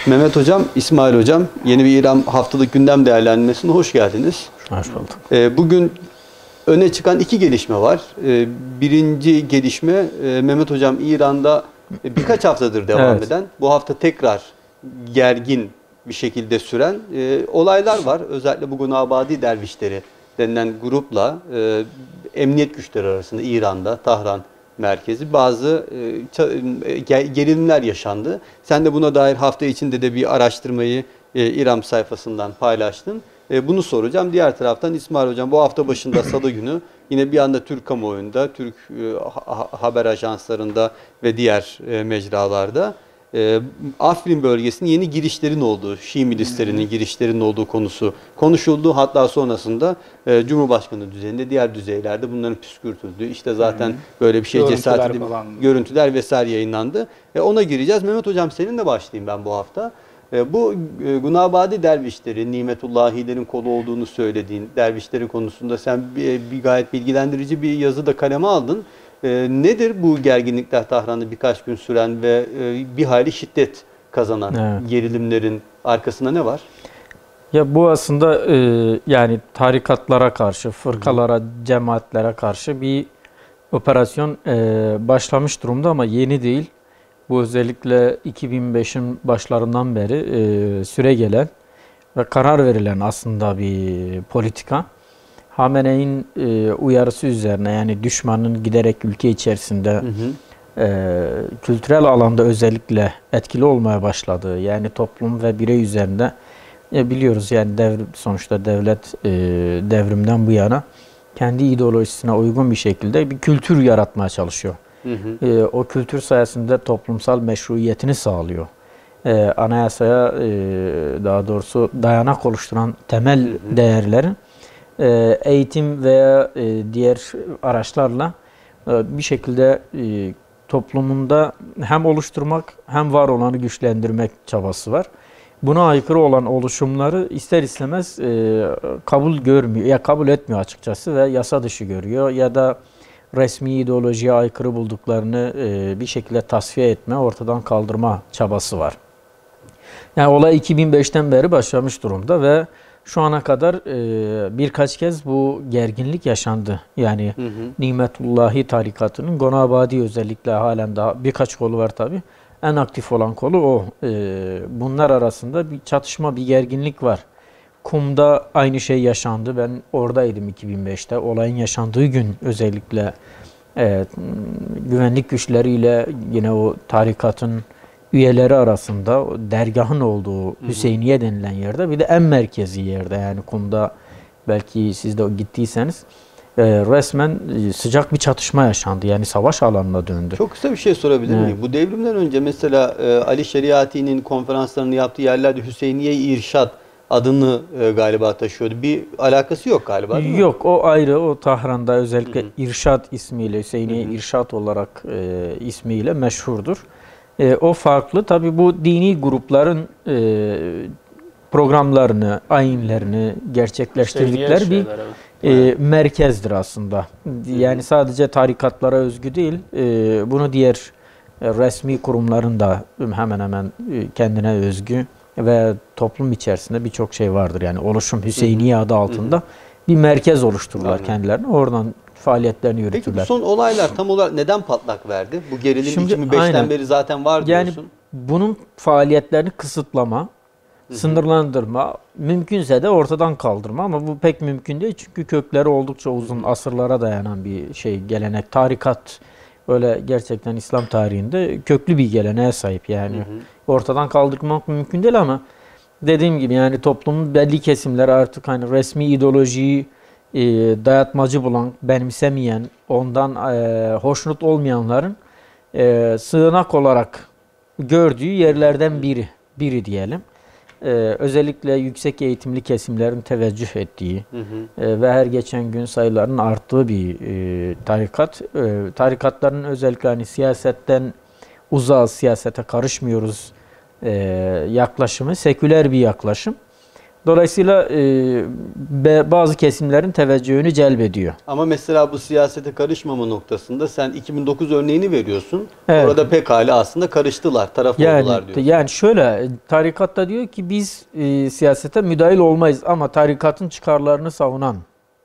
Mehmet Hocam, İsmail Hocam, yeni bir İran haftalık gündem değerlendirmesine hoş geldiniz. Hoş bulduk. Bugün öne çıkan iki gelişme var. Birinci gelişme, Mehmet Hocam, İran'da birkaç haftadır devam eden, bu hafta tekrar gergin bir şekilde süren olaylar var. Özellikle bu Gunabadi dervişleri denilen grupla emniyet güçleri arasında İran'da, Tahran merkezi bazı gerilimler yaşandı. Sen de buna dair hafta içinde de bir araştırmayı İRAM sayfasından paylaştın. Bunu soracağım. Diğer taraftan İsmail Hocam, bu hafta başında Salı günü yine bir anda Türk kamuoyunda, Türk haber ajanslarında ve diğer mecralarda Afrin bölgesinin yeni girişlerin olduğu, Şii milislerinin girişlerinin olduğu konusu konuşuldu. Hatta sonrasında Cumhurbaşkanı düzeyinde, diğer düzeylerde bunların püskürtüldüğü, işte zaten böyle bir şey cesaret edip görüntüler vesaire yayınlandı. Ona gireceğiz. Mehmet Hocam, seninle başlayayım ben bu hafta. Bu Gunabadi dervişleri, Nimetullahilerin kolu olduğunu söylediğin dervişlerin konusunda sen bir gayet bilgilendirici bir yazı da kaleme aldın. Nedir bu gerginlikler, Tahran'da birkaç gün süren ve bir hayli şiddet kazanan gerilimlerin arkasında ne var? Ya bu aslında yani tarikatlara karşı, fırkalara, cemaatlere karşı bir operasyon başlamış durumda ama yeni değil. Bu özellikle 2005'in başlarından beri süre gelen ve karar verilen aslında bir politika. Hamene'in uyarısı üzerine, yani düşmanın giderek ülke içerisinde kültürel alanda özellikle etkili olmaya başladığı, yani toplum ve birey üzerinde biliyoruz yani sonuçta devlet devrimden bu yana kendi ideolojisine uygun bir şekilde bir kültür yaratmaya çalışıyor. O kültür sayesinde toplumsal meşruiyetini sağlıyor. Anayasaya daha doğrusu dayanak oluşturan temel değerlerin eğitim veya diğer araçlarla bir şekilde toplumunda hem oluşturmak hem var olanı güçlendirmek çabası var. Buna aykırı olan oluşumları ister istemez kabul görmüyor, ya kabul etmiyor açıkçası ve yasa dışı görüyor ya da resmi ideolojiye aykırı bulduklarını bir şekilde tasfiye etme, ortadan kaldırma çabası var. Yani olay 2005'ten beri başlamış durumda ve şu ana kadar birkaç kez bu gerginlik yaşandı. Yani Nimetullahi tarikatının Gunabadi özellikle halen daha birkaç kolu var tabi. En aktif olan kolu o. Bunlar arasında bir çatışma, bir gerginlik var. Kum'da aynı şey yaşandı. Ben oradaydım 2005'te. Olayın yaşandığı gün özellikle güvenlik güçleriyle yine o tarikatın üyeleri arasında dergahın olduğu Hüseyniye denilen yerde, bir de en merkezi yerde, yani Kum'da belki siz de gittiyseniz resmen sıcak bir çatışma yaşandı. Yani savaş alanına döndü. Çok kısa bir şey sorabilir miyim? Bu devrimden önce mesela Ali Şeriati'nin konferanslarını yaptığı yerlerde Hüseyniye-i İrşad adını galiba taşıyordu. Bir alakası yok galiba, değil mi? Yok, o ayrı. O Tahran'da özellikle İrşad ismiyle, Hüseyniye İrşad olarak ismiyle meşhurdur. O farklı. Tabii bu dini grupların programlarını, ayinlerini gerçekleştirdikleri bir merkezdir aslında. Yani sadece tarikatlara özgü değil, bunu diğer resmi kurumların da hemen hemen kendine özgü ve toplum içerisinde birçok şey vardır. Yani oluşum Hüseyniye adı altında bir merkez oluştururlar kendilerine. Oradan faaliyetlerini yürütürler. Peki bu son olaylar tam olarak neden patlak verdi? Bu gerilim 2005'ten beri zaten var diyorsun. Yani bunun faaliyetlerini kısıtlama, sınırlandırma, mümkünse de ortadan kaldırma, ama bu pek mümkün değil çünkü kökleri oldukça uzun, asırlara dayanan bir şey, gelenek. Tarikat öyle gerçekten İslam tarihinde köklü bir geleneğe sahip, yani ortadan kaldırmak mümkün değil, ama dediğim gibi yani toplumun belli kesimleri artık hani resmi ideolojiyi dayatmacı bulan, benimsemeyen, ondan hoşnut olmayanların sığınak olarak gördüğü yerlerden biri diyelim. Özellikle yüksek eğitimli kesimlerin teveccüh ettiği ve her geçen gün sayılarının arttığı bir tarikat. Tarikatların özellikle hani siyasetten uzağız, siyasete karışmıyoruz yaklaşımı seküler bir yaklaşım. Dolayısıyla bazı kesimlerin teveccühünü celbediyor. Ama mesela bu siyasete karışmama noktasında sen 2009 örneğini veriyorsun. Evet. Orada pekala aslında karıştılar, taraf oldular diyorsun. Yani şöyle, tarikatta diyor ki biz siyasete müdahil olmayız ama tarikatın çıkarlarını savunan,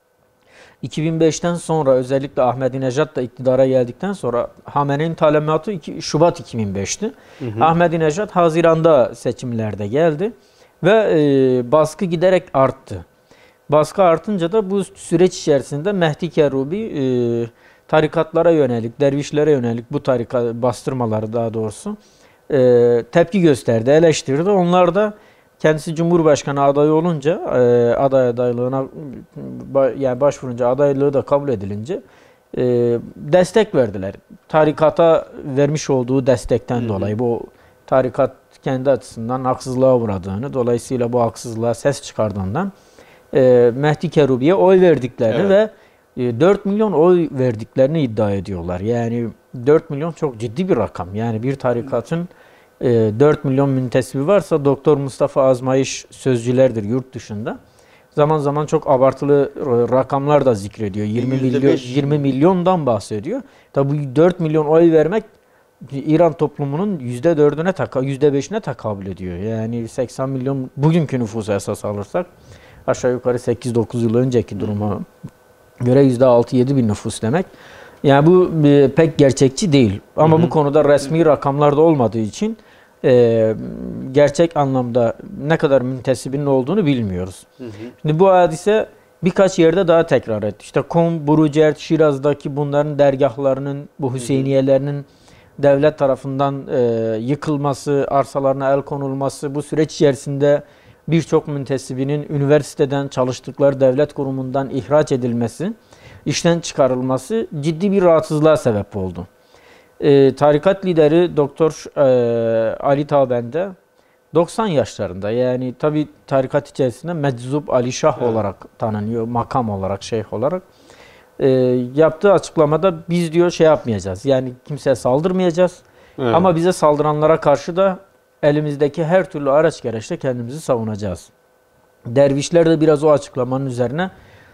2005'ten sonra özellikle Ahmadinejad da iktidara geldikten sonra Hamene'nin talimatı Şubat 2005'ti. Ahmadinejad Haziran'da seçimlerde geldi ve baskı giderek arttı. Baskı artınca da bu süreç içerisinde Mehdi Kerubi tarikatlara yönelik, dervişlere yönelik bu tarikat bastırmaları daha doğrusu tepki gösterdi, eleştirdi. Onlar da kendisi Cumhurbaşkanı adayı olunca aday adaylığına yani başvurunca adaylığı da kabul edilince destek verdiler. Tarikata vermiş olduğu destekten dolayı bu tarikat kendi açısından haksızlığa uğradığını, dolayısıyla bu haksızlığa ses çıkardığından Mehdi Kerubi'ye oy verdiklerini ve 4 milyon oy verdiklerini iddia ediyorlar. Yani 4 milyon çok ciddi bir rakam. Yani bir tarikatın 4 milyon müntesibi varsa Doktor Mustafa Azmayış sözcülerdir yurt dışında. Zaman zaman çok abartılı rakamlar da zikrediyor. 20 milyondan bahsediyor. Tabi bu 4 milyon oy vermek İran toplumunun %4'üne %5'ine tekabül ediyor. Yani 80 milyon bugünkü nüfusu esas alırsak aşağı yukarı 8-9 yıl önceki duruma göre %6-7 bin nüfus demek. Yani bu pek gerçekçi değil. Ama bu konuda resmi rakamlar da olmadığı için gerçek anlamda ne kadar müntesibinin olduğunu bilmiyoruz. Şimdi bu hadise birkaç yerde daha tekrar etti. İşte Kom, Burucert, Şiraz'daki bunların dergahlarının, bu Hüseyniyelerinin devlet tarafından yıkılması, arsalarına el konulması, bu süreç içerisinde birçok müntesibinin üniversiteden, çalıştıkları devlet kurumundan ihraç edilmesi, işten çıkarılması ciddi bir rahatsızlığa sebep oldu. Tarikat lideri Doktor Ali Tabende 90 yaşlarında, yani tabi tarikat içerisinde Meczup Ali Şah olarak tanınıyor, makam olarak, şeyh olarak. Yaptığı açıklamada biz diyor şey yapmayacağız, yani kimseye saldırmayacağız ama bize saldıranlara karşı da elimizdeki her türlü araç gereçle kendimizi savunacağız. Dervişler de biraz o açıklamanın üzerine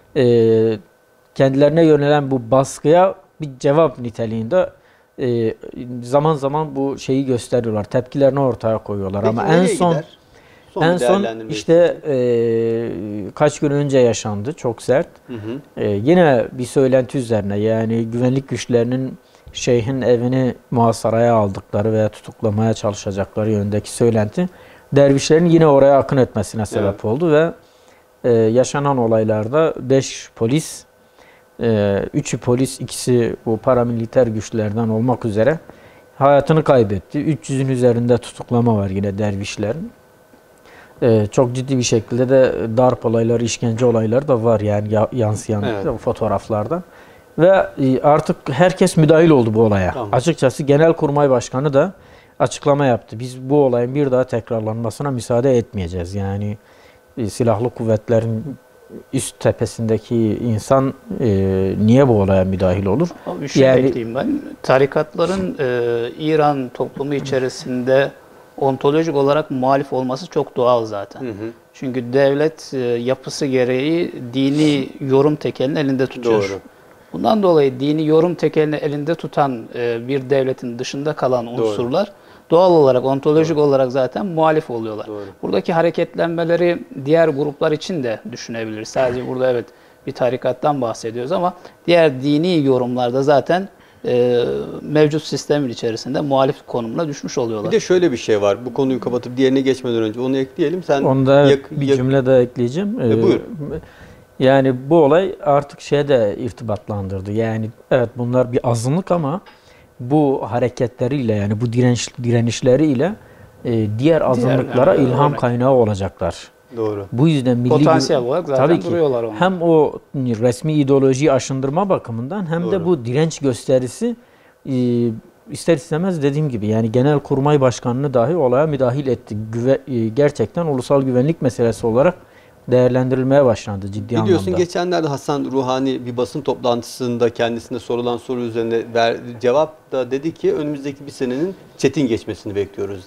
kendilerine yönelen bu baskıya bir cevap niteliğinde zaman zaman bu şeyi gösteriyorlar. Tepkilerini ortaya koyuyorlar. Peki, ama en son işte kaç gün önce yaşandı. Çok sert. Yine bir söylenti üzerine, yani güvenlik güçlerinin şeyhin evini muhasaraya aldıkları veya tutuklamaya çalışacakları yönündeki söylenti dervişlerin yine oraya akın etmesine sebep oldu ve yaşanan olaylarda 5 polis, 3'ü polis, ikisi bu paramiliter güçlerden olmak üzere hayatını kaybetti. 300'ün üzerinde tutuklama var yine dervişlerin. Çok ciddi bir şekilde de darp olayları, işkence olayları da var yani yansıyan fotoğraflarda. Ve artık herkes müdahil oldu bu olaya. Tamam. Açıkçası Genelkurmay Başkanı da açıklama yaptı. Biz bu olayın bir daha tekrarlanmasına müsaade etmeyeceğiz. Yani silahlı kuvvetlerin üst tepesindeki insan niye bu olaya müdahil olur? Bir şey ekleyeyim ben. Tarikatların İran toplumu içerisinde ontolojik olarak muhalif olması çok doğal zaten. Çünkü devlet yapısı gereği dini yorum tekelini elinde tutuyor. Doğru. Bundan dolayı dini yorum tekelini elinde tutan bir devletin dışında kalan unsurlar doğal olarak, ontolojik olarak zaten muhalif oluyorlar. Doğru. Buradaki hareketlenmeleri diğer gruplar için de düşünebiliriz. Sadece burada evet bir tarikattan bahsediyoruz ama diğer dini yorumlarda zaten mevcut sistemin içerisinde muhalif konumuna düşmüş oluyorlar. Bir de şöyle bir şey var. Bu konuyu kapatıp diğerine geçmeden önce onu ekleyelim. Sen onda bir cümle de ekleyeceğim. Buyur. Yani bu olay artık de irtibatlandırdı. Yani evet bunlar bir azınlık ama bu hareketleriyle, yani bu direnişleriyle diğer azınlıklara ilham kaynağı olacaklar. Doğru. Bu yüzden potansiyel olarak zaten tabii ki, duruyorlar onlar. hem o resmi ideolojiyi aşındırma bakımından hem de bu direnç gösterisi ister istemez dediğim gibi yani Genelkurmay Başkanı'nı dahi olaya müdahil etti. Gerçekten ulusal güvenlik meselesi olarak değerlendirilmeye başlandı ciddi anlamda. Biliyorsun geçenlerde Hasan Ruhani bir basın toplantısında kendisine sorulan soru üzerine cevap da dedi ki önümüzdeki bir senenin çetin geçmesini bekliyoruz dedi.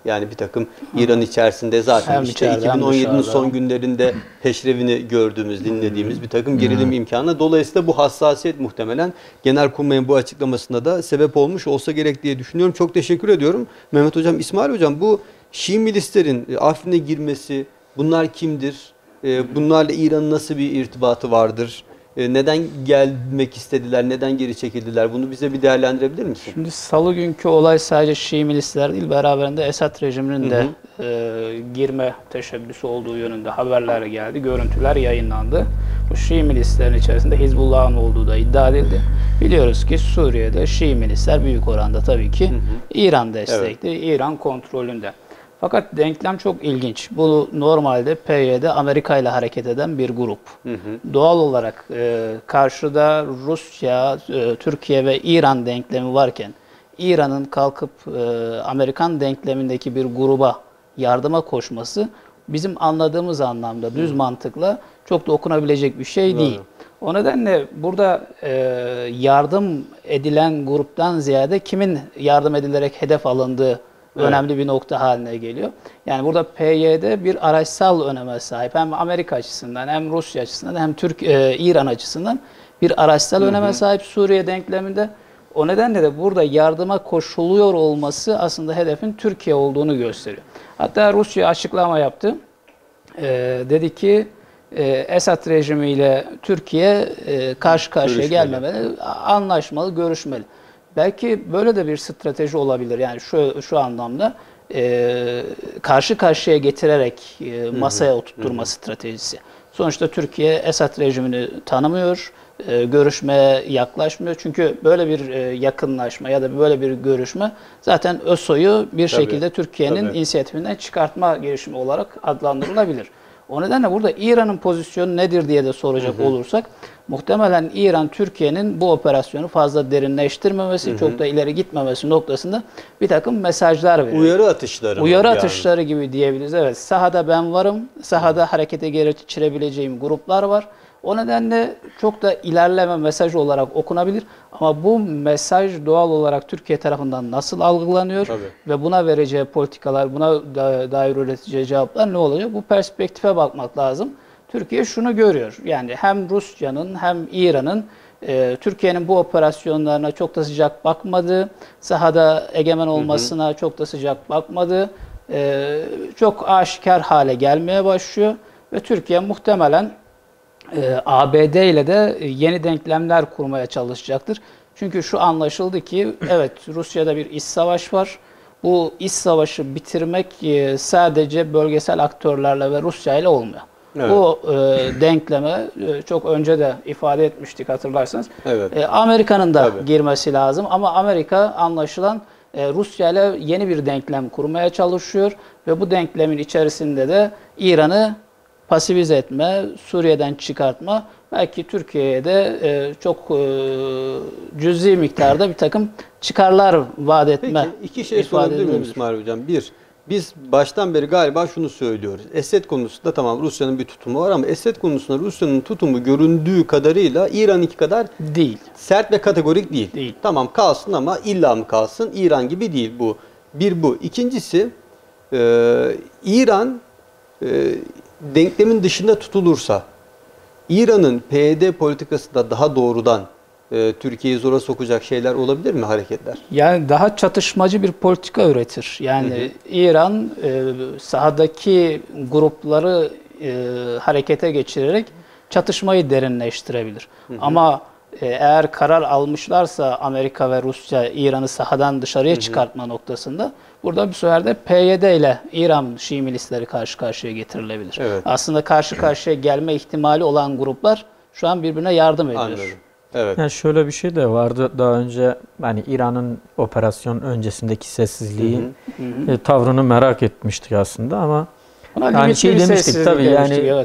Yani bir takım İran içerisinde zaten Hem işte içeride, hem 2017'nin dışarıda. son günlerinde peşrevini gördüğümüz, dinlediğimiz bir takım gerilim imkanı. Dolayısıyla bu hassasiyet muhtemelen Genelkurmay'ın bu açıklamasına da sebep olmuş olsa gerek diye düşünüyorum. Çok teşekkür ediyorum. Mehmet Hocam, İsmail Hocam, bu Şii milislerin Afrin'e girmesi, bunlar kimdir? Bunlarla İran'ın nasıl bir irtibatı vardır? Neden gelmek istediler, neden geri çekildiler? Bunu bize bir değerlendirebilir misin? Şimdi salı günkü olay sadece Şii milisler değil, beraberinde Esad rejiminin de girme teşebbüsü olduğu yönünde haberler geldi, görüntüler yayınlandı. Bu Şii milislerin içerisinde Hizbullah'ın olduğu da iddia edildi. Biliyoruz ki Suriye'de Şii milisler büyük oranda tabii ki İran destekli, İran kontrolünde. Fakat denklem çok ilginç. Bu normalde PYD Amerika ile hareket eden bir grup. Doğal olarak karşıda Rusya, Türkiye ve İran denklemi varken İran'ın kalkıp Amerikan denklemindeki bir gruba yardıma koşması bizim anladığımız anlamda düz mantıkla çok da okunabilecek bir şey değil. O nedenle burada yardım edilen gruptan ziyade kimin yardım edilerek hedef alındığı önemli bir nokta haline geliyor. Yani burada PYD bir araçsal öneme sahip. Hem Amerika açısından, hem Rusya açısından, hem İran açısından bir araçsal öneme sahip Suriye denkleminde. O nedenle de burada yardıma koşuluyor olması aslında hedefin Türkiye olduğunu gösteriyor. Hatta Rusya açıklama yaptı. Dedi ki Esad rejimiyle Türkiye karşı karşıya gelmemeli, anlaşmalı, görüşmeli. Belki böyle de bir strateji olabilir. Yani şu anlamda karşı karşıya getirerek masaya oturtturma stratejisi. Sonuçta Türkiye Esad rejimini tanımıyor, görüşmeye yaklaşmıyor. Çünkü böyle bir yakınlaşma ya da böyle bir görüşme zaten ÖSO'yu bir şekilde Türkiye'nin inisiyatifinden çıkartma girişimi olarak adlandırılabilir. O nedenle burada İran'ın pozisyonu nedir diye de soracak olursak, muhtemelen İran, Türkiye'nin bu operasyonu fazla derinleştirmemesi, çok da ileri gitmemesi noktasında bir takım mesajlar veriyor. Uyarı atışları. Uyarı atışları gibi diyebiliriz. Evet, sahada ben varım, sahada harekete geçirebileceğim gruplar var. O nedenle çok da ilerleme mesajı olarak okunabilir. Ama bu mesaj doğal olarak Türkiye tarafından nasıl algılanıyor ve buna vereceği politikalar, buna dair üreteceği cevaplar ne olacak? Bu perspektife bakmak lazım. Türkiye şunu görüyor. Yani hem Rusya'nın hem İran'ın Türkiye'nin bu operasyonlarına çok da sıcak bakmadığı, sahada egemen olmasına çok da sıcak bakmadığı çok aşikar hale gelmeye başlıyor. Ve Türkiye muhtemelen ABD ile de yeni denklemler kurmaya çalışacaktır. Çünkü şu anlaşıldı ki evet, Rusya'da bir iç savaş var. Bu iç savaşı bitirmek sadece bölgesel aktörlerle ve Rusya ile olmuyor. Bu denkleme çok önce de ifade etmiştik, hatırlarsanız. Amerika'nın da girmesi lazım ama Amerika anlaşılan Rusya ile yeni bir denklem kurmaya çalışıyor ve bu denklemin içerisinde de İran'ı pasifize etme, Suriye'den çıkartma, belki Türkiye'ye de çok cüzi miktarda bir takım çıkarlar vaat etme. Peki iki şey sorabilir miyim İsmail Hocam? Bir, biz baştan beri galiba şunu söylüyoruz. Esed konusunda tamam Rusya'nın bir tutumu var ama Esed konusunda Rusya'nın tutumu göründüğü kadarıyla İran'ınki kadar değil. Sert ve kategorik değil. Tamam kalsın ama illa mı kalsın? İran gibi değil bu. Bir bu. İkincisi İran denklemin dışında tutulursa İran'ın PYD politikasında daha doğrudan Türkiye'yi zora sokacak şeyler olabilir mi, hareketler? Yani daha çatışmacı bir politika üretir. Yani İran sahadaki grupları harekete geçirerek çatışmayı derinleştirebilir. Ama eğer karar almışlarsa Amerika ve Rusya İran'ı sahadan dışarıya çıkartma noktasında, burada bir sefer de PYD ile İran Şii milisleri karşı karşıya getirilebilir. Aslında karşı karşıya gelme ihtimali olan gruplar şu an birbirine yardım ediyor. Anladım. Evet. Yani şöyle bir şey de vardı daha önce, hani İran'ın operasyon öncesindeki sessizliği, tavrını merak etmiştik aslında ama yani şey demiştik tabii yani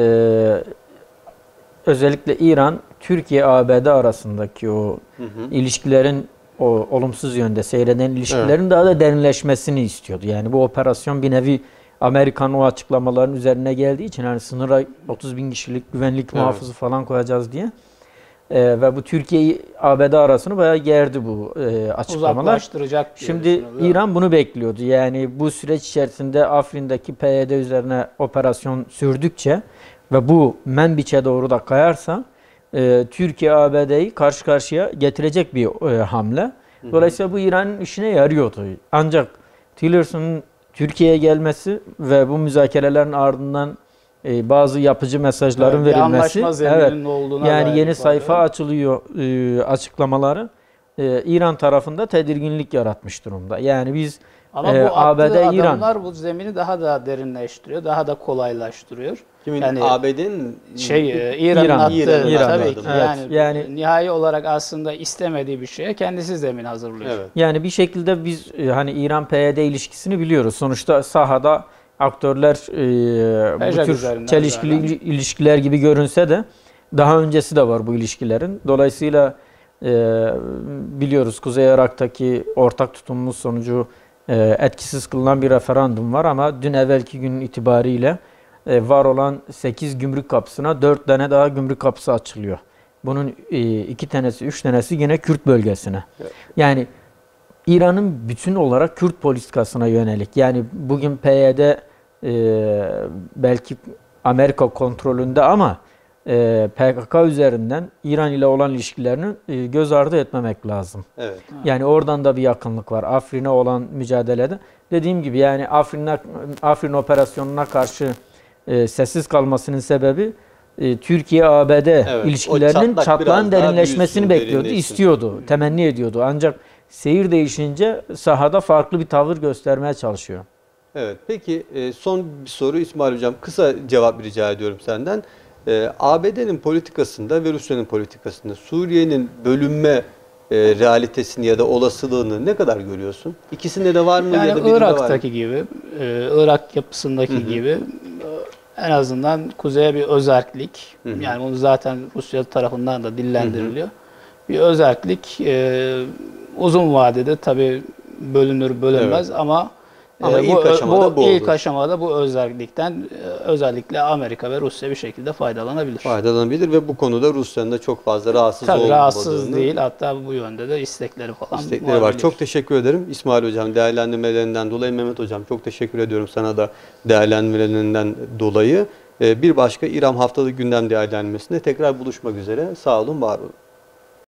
özellikle İran, Türkiye, ABD arasındaki o ilişkilerin, o olumsuz yönde seyreden ilişkilerin daha da derinleşmesini istiyordu. Yani bu operasyon bir nevi Amerikan o açıklamaların üzerine geldiği için, hani sınıra 30.000 kişilik güvenlik muhafızı falan koyacağız diye. Ve bu Türkiye-ABD arasını bayağı gerdi bu açıklamalar. Uzaklaştıracak diye Şimdi düşünülüyor. İran bunu bekliyordu. Yani bu süreç içerisinde Afrin'deki PYD üzerine operasyon sürdükçe ve bu Menbiç'e doğru da kayarsa Türkiye-ABD'yi karşı karşıya getirecek bir hamle. Dolayısıyla bu İran'ın işine yarıyordu. Ancak Tillerson'un Türkiye'ye gelmesi ve bu müzakerelerin ardından bazı yapıcı mesajların Bir verilmesi, anlaşma zemininin olduğuna yani dair yeni ifade. sayfa açılıyor açıklamaları İran tarafında tedirginlik yaratmış durumda. Yani biz Ama bu ABD, attığı İran adımlar bu zemini daha da derinleştiriyor, daha da kolaylaştırıyor. Kimin? Yani ABD'nin İran'ın İran. attığı İran'ın tabii attığı ki adımlar. yani nihai olarak aslında istemediği bir şeye kendisi zemin hazırlıyor. Evet. yani bir şekilde biz hani İran-PYD ilişkisini biliyoruz. Sonuçta sahada aktörler bu Pejak tür üzerinden çelişkili zaten. ilişkiler gibi görünse de daha öncesi de var bu ilişkilerin. Dolayısıyla biliyoruz Kuzey Irak'taki ortak tutumumuz sonucu etkisiz kılınan bir referandum var ama dün evvelki gün itibariyle var olan 8 gümrük kapısına 4 tane daha gümrük kapısı açılıyor. Bunun 2 tanesi, 3 tanesi yine Kürt bölgesine. Evet. Yani İran'ın bütün olarak Kürt politikasına yönelik. Yani bugün PYD belki Amerika kontrolünde ama PKK üzerinden İran ile olan ilişkilerini göz ardı etmemek lazım. Evet. Yani oradan da bir yakınlık var. Afrin'e olan mücadelede. Dediğim gibi yani Afrin operasyonuna karşı sessiz kalmasının sebebi Türkiye-ABD Evet, o ilişkilerinin çatlak çatlağın biraz daha derinleşmesini büyüsün, bekliyordu, derinleşsin. istiyordu, temenni ediyordu. Ancak seyir değişince sahada farklı bir tavır göstermeye çalışıyor. Evet. Peki son bir soru İsmail Hocam. Kısa cevap rica ediyorum senden. ABD'nin politikasında ve Rusya'nın politikasında Suriye'nin bölünme realitesini ya da olasılığını ne kadar görüyorsun? İkisinde de var mı ya da Yani birinde var mı? Irak'taki gibi, Irak yapısındaki gibi en azından kuzeye bir özerklik, yani bunu zaten Rusya tarafından da dillendiriliyor. Bir özerklik uzun vadede tabii bölünür bölünmez ama ilk aşamada bu ilk olur. aşamada bu özerklikten özellikle Amerika ve Rusya bir şekilde faydalanabilir. Faydalanabilir ve bu konuda Rusya'nın da çok fazla rahatsız Tabii olmadığını, rahatsız değil, hatta bu yönde de istekleri falan istekleri var. olabilir. Çok teşekkür ederim İsmail Hocam değerlendirmelerinden dolayı. Mehmet Hocam çok teşekkür ediyorum sana da değerlendirmelerinden dolayı. Bir başka İran Haftalık Gündem Değerlendirmesinde tekrar buluşmak üzere. Sağ olun, var olun.